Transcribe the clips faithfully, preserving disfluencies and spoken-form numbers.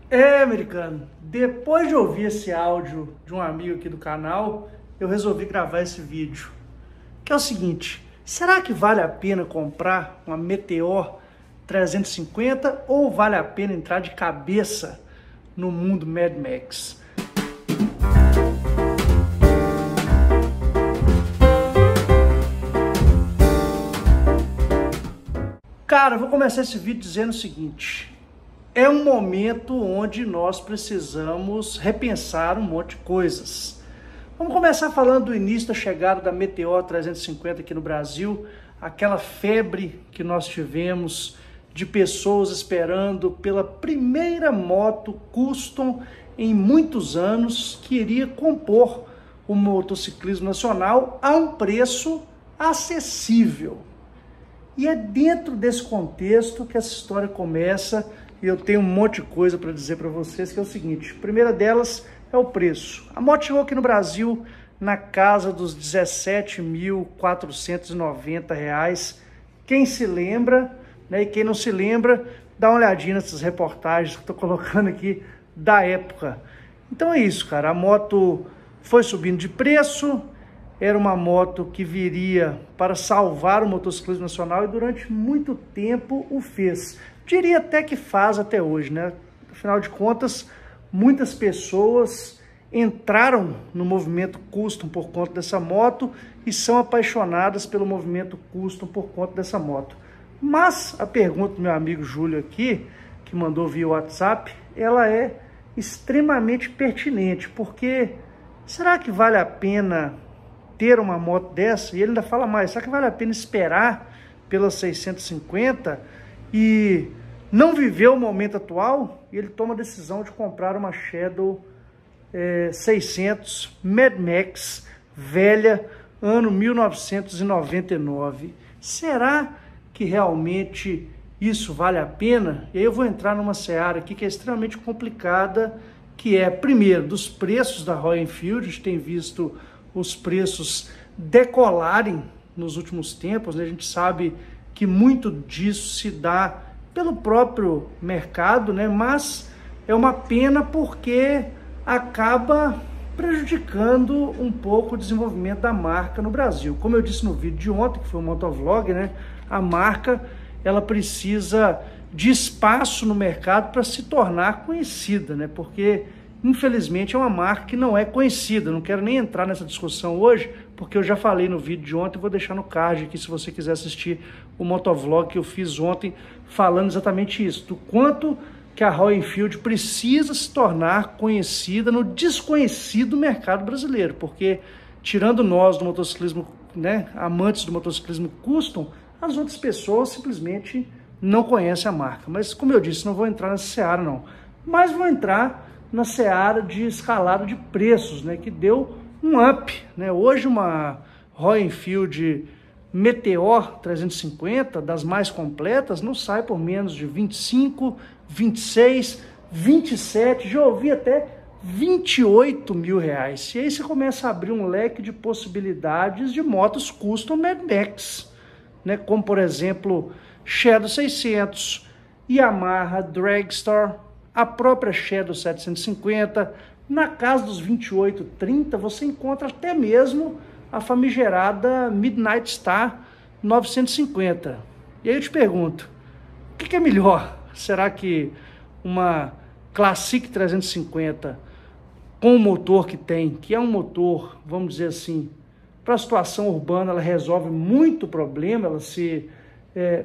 É, americano, depois de ouvir esse áudio de um amigo aqui do canal, eu resolvi gravar esse vídeo. Que é o seguinte, será que vale a pena comprar uma Meteor trezentos e cinquenta ou vale a pena entrar de cabeça no mundo Mad Max? Cara, eu vou começar esse vídeo dizendo o seguinte: é um momento onde nós precisamos repensar um monte de coisas. Vamos começar falando do início da chegada da Meteor trezentos e cinquenta aqui no Brasil, aquela febre que nós tivemos de pessoas esperando pela primeira moto custom em muitos anos que iria compor o motociclismo nacional a um preço acessível. E é dentro desse contexto que essa história começa, e eu tenho um monte de coisa para dizer para vocês, que é o seguinte: a primeira delas é o preço. A moto chegou aqui no Brasil na casa dos dezessete mil quatrocentos e noventa reais. Quem se lembra, né, e quem não se lembra, dá uma olhadinha nessas reportagens que eu estou colocando aqui da época. Então é isso, cara. A moto foi subindo de preço. Era uma moto que viria para salvar o motociclismo nacional e durante muito tempo o fez. Diria até que faz até hoje, né? Afinal de contas, muitas pessoas entraram no movimento custom por conta dessa moto e são apaixonadas pelo movimento custom por conta dessa moto. Mas a pergunta do meu amigo Júlio aqui, que mandou via WhatsApp, ela é extremamente pertinente, porque será que vale a pena ter uma moto dessa? E ele ainda fala mais: será que vale a pena esperar pelas seiscentos e cinquenta e não viver o momento atual? E ele toma a decisão de comprar uma Shadow é, seiscentos Mad Max velha, ano mil novecentos e noventa e nove. Será que realmente isso vale a pena? E aí eu vou entrar numa seara aqui que é extremamente complicada, que é, primeiro, dos preços da Royal Enfield. A gente tem visto os preços decolarem nos últimos tempos, né? A gente sabe que muito disso se dá pelo próprio mercado, né? Mas é uma pena porque acaba prejudicando um pouco o desenvolvimento da marca no Brasil. Como eu disse no vídeo de ontem, que foi um motovlog, né? A marca, ela precisa de espaço no mercado para se tornar conhecida, né? Porque infelizmente é uma marca que não é conhecida. Não quero nem entrar nessa discussão hoje, porque eu já falei no vídeo de ontem, vou deixar no card aqui se você quiser assistir o motovlog que eu fiz ontem, falando exatamente isso, do quanto que a Royal Enfield precisa se tornar conhecida no desconhecido mercado brasileiro, porque tirando nós do motociclismo, né, amantes do motociclismo custom, as outras pessoas simplesmente não conhecem a marca. Mas como eu disse, não vou entrar nessa seara não, mas vou entrar na seara de escalada de preços, né, que deu um up, né? Hoje uma Royal Enfield Meteor trezentos e cinquenta, das mais completas, não sai por menos de vinte e cinco, vinte e seis, vinte e sete, já ouvi até vinte e oito mil reais. E aí você começa a abrir um leque de possibilidades de motos custom Mad Max, né? Como por exemplo Shadow seiscentos, Yamaha Dragster, a própria Shadow setecentos e cinquenta, na casa dos vinte e oito, trinta, você encontra até mesmo a famigerada Midnight Star novecentos e cinquenta. E aí eu te pergunto, o que é melhor? Será que uma Classic trezentos e cinquenta com o motor que tem, que é um motor, vamos dizer assim, para a situação urbana, ela resolve muito problema, ela se é,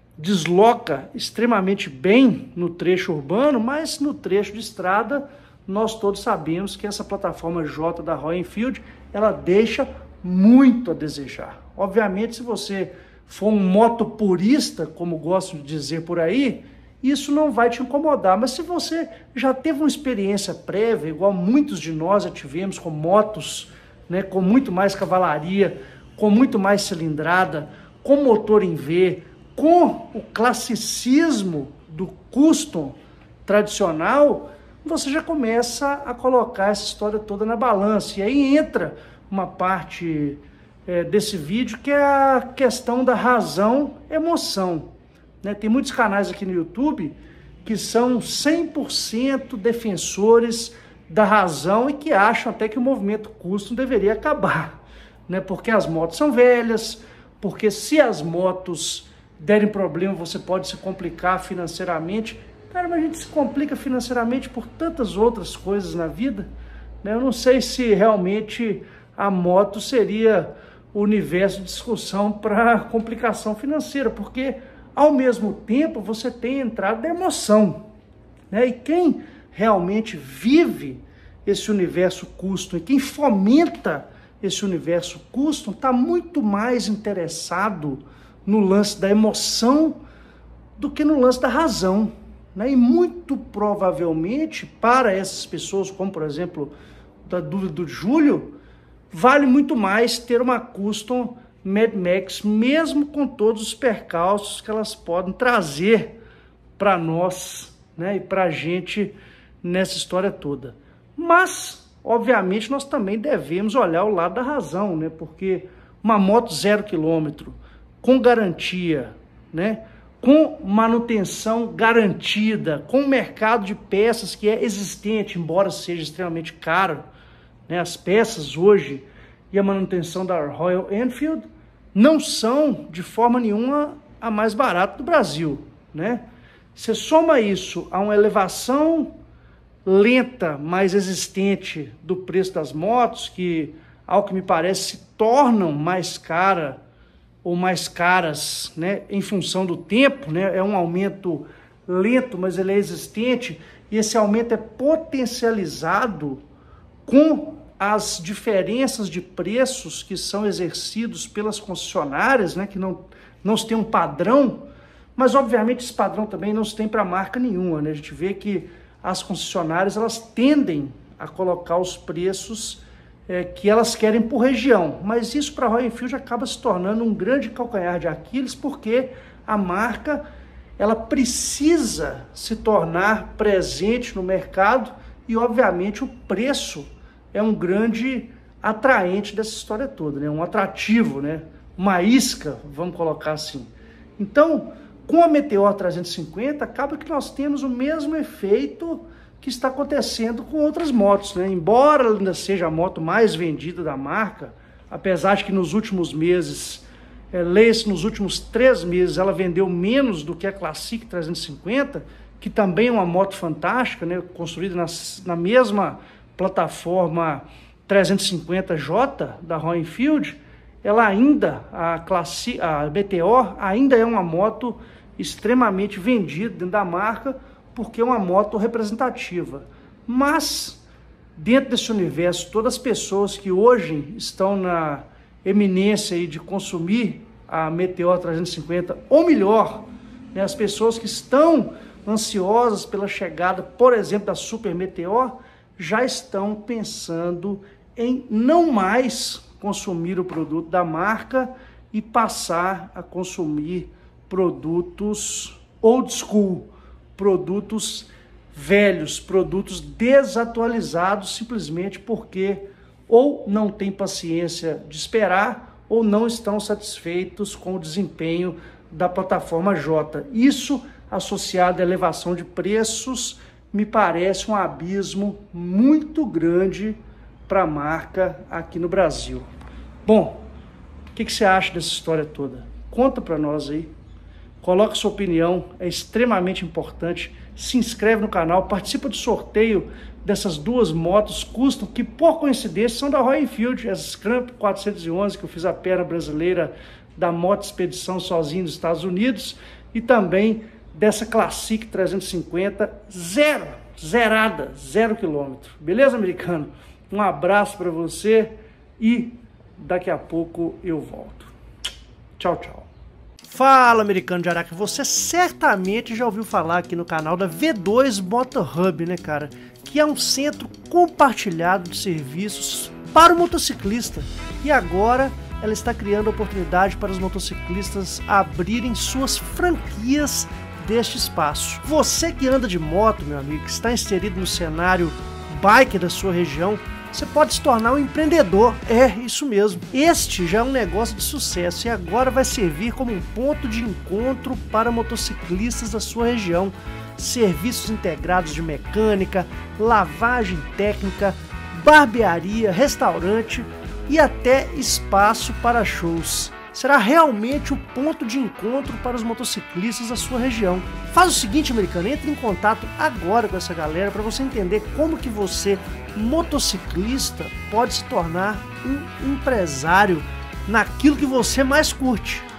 desloca extremamente bem no trecho urbano, mas no trecho de estrada nós todos sabemos que essa plataforma J da Royal Enfield, ela deixa muito a desejar. Obviamente, se você for um motopurista, como gosto de dizer por aí, isso não vai te incomodar, mas se você já teve uma experiência prévia, igual muitos de nós já tivemos com motos, né, com muito mais cavalaria, com muito mais cilindrada, com motor em V, com o classicismo do custom tradicional, você já começa a colocar essa história toda na balança. E aí entra uma parte é, desse vídeo, que é a questão da razão-emoção. Né? Tem muitos canais aqui no YouTube que são cem por cento defensores da razão e que acham até que o movimento custo deveria acabar, né? Porque as motos são velhas, porque se as motos derem problema, você pode se complicar financeiramente. Cara, mas a gente se complica financeiramente por tantas outras coisas na vida, né? Eu não sei se realmente a moto seria o universo de discussão para complicação financeira, porque ao mesmo tempo você tem a entrada da emoção, né? E quem realmente vive esse universo custom e quem fomenta esse universo custom está muito mais interessado no lance da emoção do que no lance da razão, né? E muito provavelmente para essas pessoas, como por exemplo da dúvida do Júlio, vale muito mais ter uma custom Mad Max, mesmo com todos os percalços que elas podem trazer para nós, né, e para a gente nessa história toda. Mas, obviamente, nós também devemos olhar o lado da razão, né, porque uma moto zero quilômetro, com garantia, né, com manutenção garantida, com um mercado de peças que é existente, embora seja extremamente caro, né, as peças hoje e a manutenção da Royal Enfield não são de forma nenhuma a mais barata do Brasil, né? Você soma isso a uma elevação lenta, mas existente do preço das motos, que, ao que me parece, se tornam mais cara ou mais caras, né, em função do tempo, né? É um aumento lento, mas ele é existente, e esse aumento é potencializado com as diferenças de preços que são exercidos pelas concessionárias, né, que não, não se tem um padrão, mas obviamente esse padrão também não se tem para marca nenhuma, né? A gente vê que as concessionárias elas tendem a colocar os preços é, que elas querem por região, mas isso para a Royal Enfield acaba se tornando um grande calcanhar de Aquiles, porque a marca ela precisa se tornar presente no mercado e obviamente o preço é um grande atraente dessa história toda, né? Um atrativo, né? Uma isca, vamos colocar assim. Então, com a Meteor trezentos e cinquenta, acaba que nós temos o mesmo efeito que está acontecendo com outras motos, né? Embora ela ainda seja a moto mais vendida da marca, apesar de que nos últimos meses, é, leia-se nos últimos três meses, ela vendeu menos do que a Classic trezentos e cinquenta, que também é uma moto fantástica, né? Construída na, na mesma plataforma trezentos e cinquenta J da Royal Enfield, ela ainda, a, classe, a Meteor, ainda é uma moto extremamente vendida dentro da marca, porque é uma moto representativa. Mas, dentro desse universo, todas as pessoas que hoje estão na eminência aí de consumir a Meteor trezentos e cinquenta, ou melhor, né, as pessoas que estão ansiosas pela chegada, por exemplo, da Super Meteor, já estão pensando em não mais consumir o produto da marca e passar a consumir produtos old school, produtos velhos, produtos desatualizados, simplesmente porque ou não têm paciência de esperar ou não estão satisfeitos com o desempenho da plataforma J. Isso, associado à elevação de preços, me parece um abismo muito grande para a marca aqui no Brasil. Bom, o que, que você acha dessa história toda? Conta para nós aí. Coloca sua opinião, é extremamente importante. Se inscreve no canal, participa do sorteio dessas duas motos custom, que por coincidência são da Royal Enfield, as Scramp quatrocentos e onze, que eu fiz a perna brasileira da moto expedição sozinho nos Estados Unidos, e também dessa Classic trezentos e cinquenta, zero, zerada, zero quilômetro. Beleza, americano? Um abraço para você e daqui a pouco eu volto. Tchau, tchau. Fala, americano de Araque, você certamente já ouviu falar aqui no canal da V dois Moto Hub, né, cara? Que é um centro compartilhado de serviços para o motociclista. E agora ela está criando oportunidade para os motociclistas abrirem suas franquias deste espaço. Você que anda de moto, meu amigo, que está inserido no cenário bike da sua região, você pode se tornar um empreendedor. É, isso mesmo. Este já é um negócio de sucesso e agora vai servir como um ponto de encontro para motociclistas da sua região. serviços integrados de mecânica, lavagem técnica, barbearia, restaurante e até espaço para shows. Será realmente o ponto de encontro para os motociclistas da sua região. Faz o seguinte, americano, entre em contato agora com essa galera para você entender como que você, motociclista, pode se tornar um empresário naquilo que você mais curte.